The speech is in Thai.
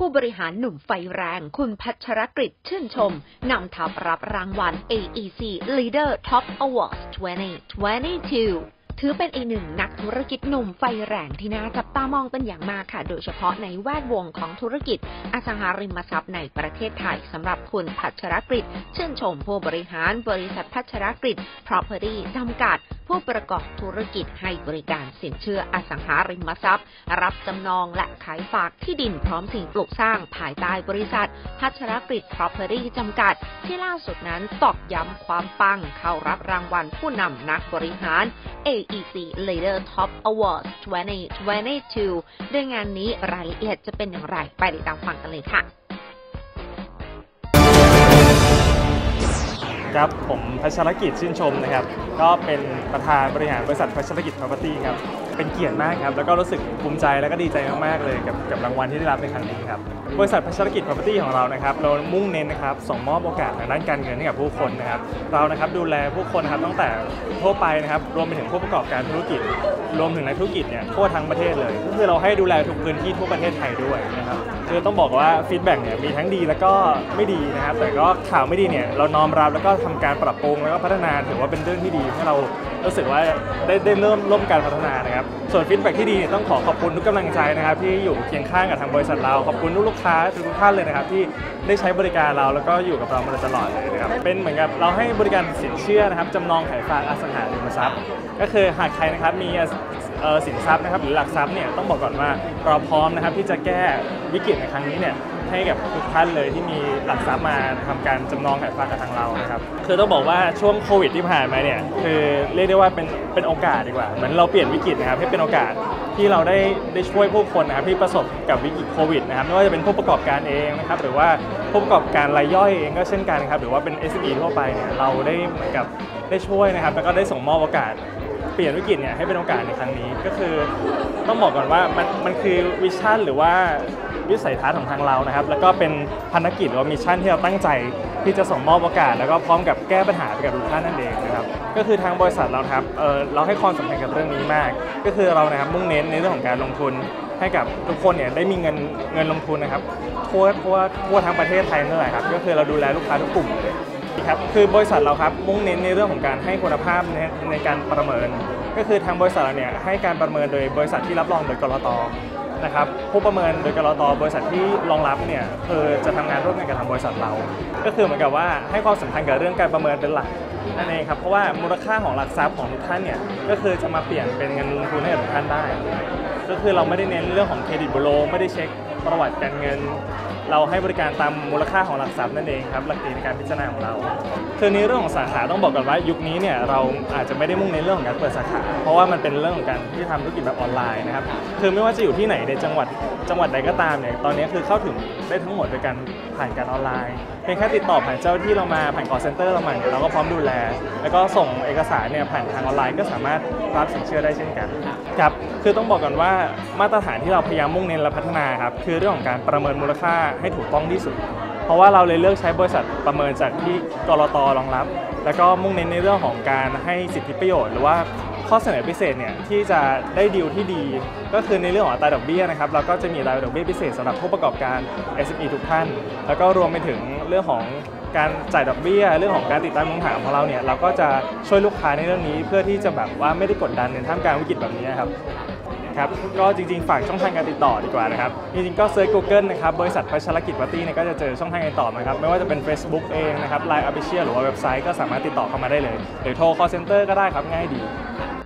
บริหารหนุ่มไฟแรงคุณพัชรกฤษชื่นชมนำทัพรับรางวัล AEC Leader Top Awards 2022ถือเป็นอีกหนึ่งนักธุรกิจหนุ่มไฟแรงที่น่าจับตามองเป็นอย่างมากค่ะโดยเฉพาะในแวดวงของธุรกิจอสังหาริมทรัพย์ในประเทศไทยสำหรับคุณพัชรกฤษชื่นชมผู้บริหารบริษัทพัชรกฤษ Property จำกัดผู้ประกอบธุรกิจให้บริการสินเชื่ออสังหาริมทรัพย์รับจำนองและขายฝากที่ดินพร้อมสิ่งปลูกสร้างภายใต้บริษัทพัชรกฤษ Property จำกัดที่ล่าสุดนั้นตอกย้ำความปังเข้ารับรางวัลผู้นำนักบริหาร AEC Leader Top Awards 2022 ด้วยงานนี้รายละเอียดจะเป็นอย่างไรไปติดตามฟังกันเลยค่ะครับผมพัชรกิจชื่นชมนะครับก็เป็นประธานบริหารบริษัทพัชรกิจ Property ครับเป็นเกียรติมากครับแล้วก็รู้สึกภูมิใจและก็ดีใจมากๆเลยกับรางวัลที่ได้รับในครั้งนี้ครับบริษัทพัชรกิจ Property ของเรานะครับเรามุ่งเน้นนะครับส่งมอบโอกาสทางด้านการเงินให้กับผู้คนนะครับเรานะครับดูแลผู้คนนะครับตั้งแต่ทั่วไปนะครับรวมไปถึงผู้ประกอบการธุรกิจรวมถึงนักธุรกิจเนี่ยทั่วทั้งประเทศเลยก็คือเราให้ดูแลทุกพื้นที่ทั่วประเทศไทยด้วยนะครับคือต้องบอกว่าฟีดแบ็กเนี่ยมีทั้งดีแล้วก็ไม่ดีนะครับแต่ก็ข่าวไม่ดีเนี่ยเราน้อมรับแล้วก็ทำการปรับปรุงแล้วก็พัฒนาถือว่าเป็นเรื่องที่ดีให้เรารู้สึกว่าได้เริ่มร่วมการพัฒนานะครับส่วนฟีดแบ็กที่ดีต้องขอบคุณทุกกำลังใจนะครับที่อยู่เคียงข้างกับทางบริษัทเราขอบคุณลูกค้าทุกท่านเลยนะครับที่ได้ใช้บริการเราแล้วก็อยู่กับเรามาตลอดเลยนะครับเป็นเหมือนกับเราให้บริการสินเชื่อนะครับจำนองขายฝากอสังหาริมทรัพย์ก็คือหากใครนะครับมีสินทรัพย์นะครับหรือหลักทรัพย์เนี่ยต้องบอกก่อนว่าเราพร้อมนะครับที่จะแก้วิกฤตในครั้งนี้เนี่ยให้กับทุกท่านเลยที่มีหลักทรัพย์มาทำการจำนองขายฝากกับทางเรานะครับคือต้องบอกว่าช่วงโควิดที่ผ่านมาเนี่ยคือเรียกได้ว่าเป็นโอกาสดีกว่าเหมือนเราเปลี่ยนวิกฤตนะครับให้เป็นโอกาสที่เราได้ช่วยผู้คนนะครับที่ประสบกับวิกฤตโควิดนะครับไม่ว่าจะเป็นผู้ประกอบการเองนะครับหรือว่าผู้ประกอบการรายย่อยเองก็เช่นกันครับหรือว่าเป็น SME ทั่วไปเนี่ยเราได้เหมือนกับได้ช่วยนะครับแล้วก็ได้ส่งมอบโอกาสเปลี่ยนวิกฤตเนี่ยให้เป็นโอกาสในครั้งนี้ก็คือต้องบอกก่อนว่ามันคือวิชั่นหรือว่าวิสัยทัศน์ของทางเรานะครับแล้วก็เป็นภารกิจหรือว่ามิชชั่นที่เราตั้งใจที่จะส่งมอบโอกาสแล้วก็พร้อมกับแก้ปัญหาไปกับทุกท่านนั่นเองนะครับก็คือทางบริษัทเราครับเราให้ความสำคัญกับเรื่องนี้มากก็คือเรานะครับมุ่งเน้นในเรื่องของการลงทุนให้กับทุกคนเนี่ยได้มีเงินลงทุนนะครับทั่วทั้งประเทศไทยนั่นแหละครับก็คือเราดูแลลูกค้าทุกกลุ่มเลยครับคือบริษัทเราครับมุ่งเน้นในเรื่องของการให้คุณภาพในการประเมินก็คือทางบริษัทเราเนี่ยให้การประเมินโดยบริษัทที่รับรองโดยกลต.นะครับผู้ประเมินโดยกลต.บริษัทที่รองรับเนี่ยจะทำงานร่วมกันกับทางบริษัทเราก็คือเหมือนกับว่าให้ความสำคัญกับเรื่องการประเมินเป็นหลักนั่นเองครับเพราะว่ามูลค่าของหลักทรัพย์ของทุกท่านเนี่ยก็คือจะมาเปลี่ยนเป็นเงินลงทุนให้กับทุกท่านได้ก็คือเราไม่ได้เน้นเรื่องของเครดิตบูโรไม่ได้เช็คประวัติการเงินเราให้บริการตามมูลค่าของหลักทรัพย์นั่นเองครับหลักเกณฑ์ในการพิจารณาของเราคือในเรื่องของสาขาต้องบอกก่อนว่ายุคนี้เนี่ยเราอาจจะไม่ได้มุ่งเน้นเรื่องของการเปิดสาขาเพราะว่ามันเป็นเรื่องของการที่ทำธุรกิจแบบออนไลน์นะครับคือไม่ว่าจะอยู่ที่ไหนในจังหวัดใดก็ตามเนี่ยตอนนี้คือเข้าถึงได้ทั้งหมดโดยการผ่านการออนไลน์เพียงแค่ติดต่อผ่านเจ้าที่เรามาผ่านcall centerเรามาเนี่ยเราก็พร้อมดูแลแล้วก็ส่งเอกสารเนี่ยผ่านทางออนไลน์ก็สามารถรับสินเชื่อได้เช่นกันครับคือต้องบอกก่อนว่ามาตรฐานที่เราพยายามมุ่งเน้นและพัฒนาครับคือเรื่องของการประเมินมูลค่าให้ถูกต้องที่สุดเพราะว่าเราเลยเลือกใช้บริษัทประเมินจากที่กลต.รองรับแล้วก็มุ่งเน้นในเรื่องของการให้สิทธิประโยชน์หรือว่าข้อเสนอพิเศษเนี่ยที่จะได้ดีลที่ดีก็คือในเรื่องของอัตราดอกเบี้ยนะครับเราก็จะมีอัตราดอกเบี้ยพิเศษสำหรับผู้ประกอบการ SME ทุกท่านแล้วก็รวมไปถึงเรื่องของการจ่ายดอกเบี้ยเรื่องของการติดตั้งมือถือของเราเนี่ยเราก็จะช่วยลูกค้าในเรื่องนี้เพื่อที่จะแบบว่าไม่ได้กดดันในท่ามกลางวิกฤตแบบนี้ครับก็จริงๆฝากช่องทางการติดต่อดีกว่านะครับจริงๆก็เซิร์ช Google นะครับบริษัทพัชรกิจ Property เนี่ยก็จะเจอช่องทางการติดต่อนะครับไม่ว่าจะเป็น Facebook เองนะครับ LINE Official หรือว่าเว็บไซต์ก็สามารถติดต่อเข้ามาได้เลยหรือโทร call center ก็ได้ครับง่ายดี